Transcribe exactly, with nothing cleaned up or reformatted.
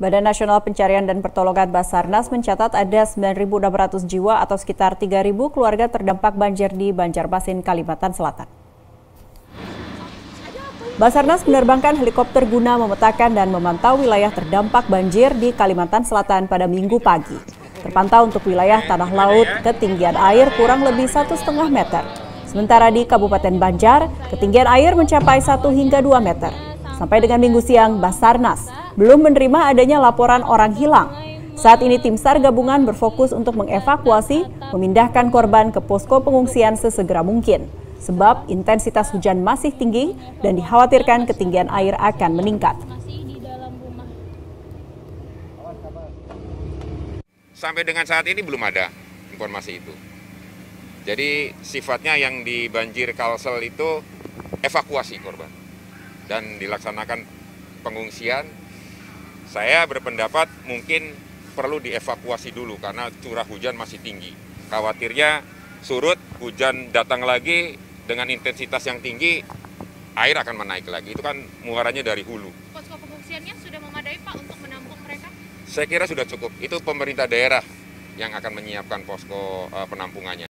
Badan Nasional Pencarian dan Pertolongan Basarnas mencatat ada sembilan ribu enam ratus jiwa atau sekitar tiga ribu keluarga terdampak banjir di Banjarmasin, Kalimantan Selatan. Basarnas menerbangkan helikopter guna memetakan dan memantau wilayah terdampak banjir di Kalimantan Selatan pada Minggu pagi. Terpantau untuk wilayah tanah laut, ketinggian air kurang lebih satu setengah meter. Sementara di Kabupaten Banjar, ketinggian air mencapai satu hingga dua meter. Sampai dengan Minggu siang, Basarnas belum menerima adanya laporan orang hilang. Saat ini tim SAR gabungan berfokus untuk mengevakuasi, memindahkan korban ke posko pengungsian sesegera mungkin. Sebab intensitas hujan masih tinggi dan dikhawatirkan ketinggian air akan meningkat. Sampai dengan saat ini belum ada informasi itu. Jadi sifatnya yang di banjir Kalsel itu evakuasi korban dan dilaksanakan pengungsian. Saya berpendapat mungkin perlu dievakuasi dulu karena curah hujan masih tinggi. Khawatirnya surut, hujan datang lagi dengan intensitas yang tinggi, air akan menaik lagi. Itu kan muaranya dari hulu. Posko pengungsiannya sudah memadai, Pak, untuk menampung mereka? Saya kira sudah cukup. Itu pemerintah daerah yang akan menyiapkan posko uh, penampungannya.